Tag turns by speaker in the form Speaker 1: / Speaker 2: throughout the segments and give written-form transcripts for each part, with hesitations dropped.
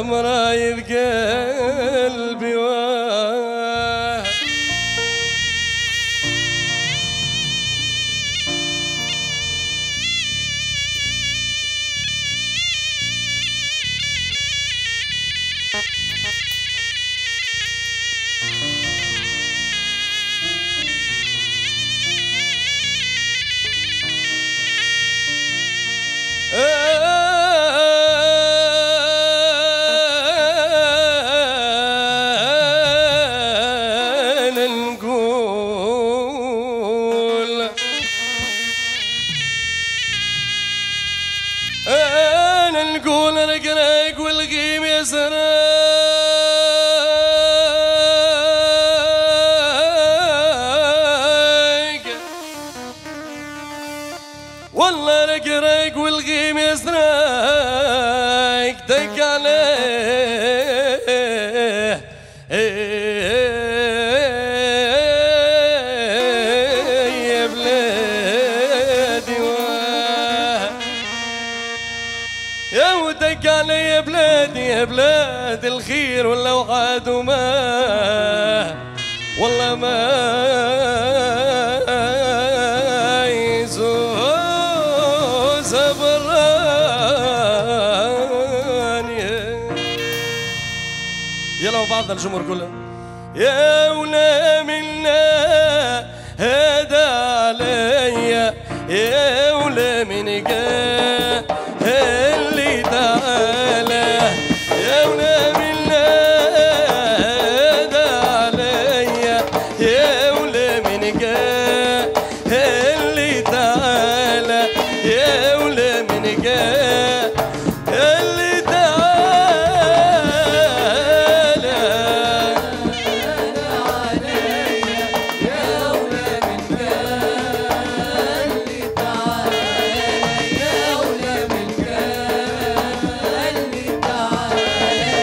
Speaker 1: مرايد قلبي أنا نقول رقرق والغيم يسرق والله رقرق والغيم يسرق دق عليه يا بلادي يا ودق علي يا بلادي يا بلاد الخير ولا وعاد وما والله ما يزوز براني. يلا وبعض الجمهور كله يا ولا منا هدى عليا يا ولا من قال اللي تعالى يا ولا منا هدى عليا يا ولا من قال اللي تعالى يا ولا من قال اللي تعالى يا ولا من قال اللي تعالى يا ولا من قال اللي تعالى.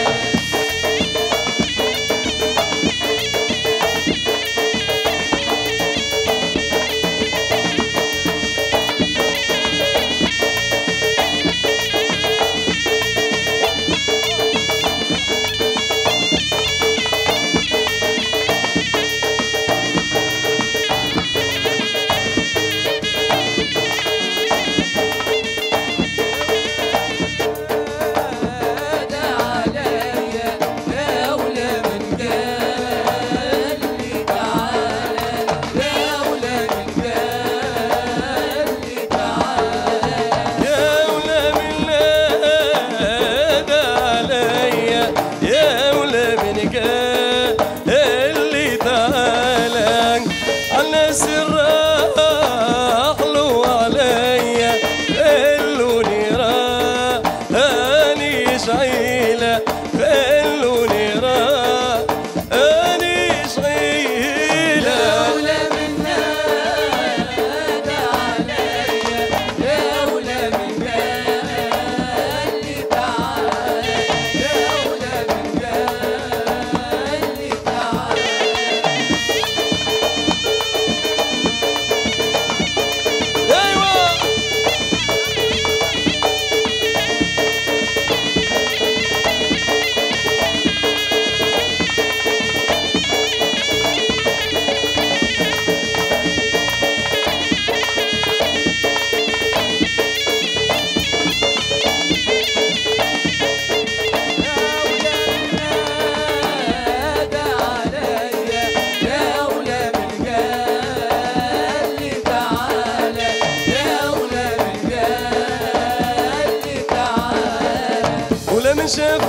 Speaker 1: من شاف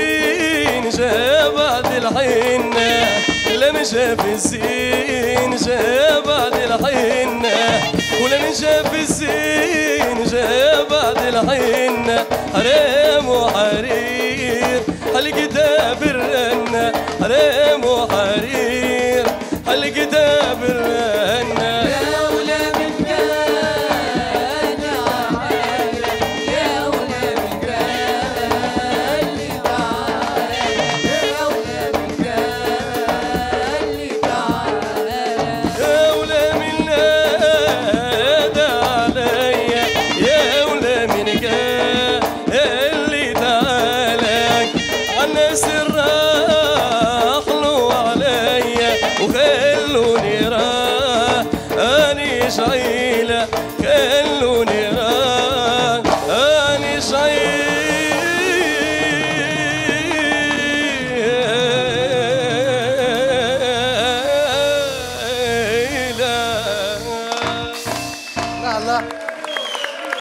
Speaker 1: الزين جاب بعد الحنة لمن شاف الزين جاب بعد الحنة ولمن شاف الزين جاب بعد الحنة حرام وحرير هالكتاب الرنة حرام وحرير هالكتاب الرنة اللي تعالى خلوني راه اني شعيب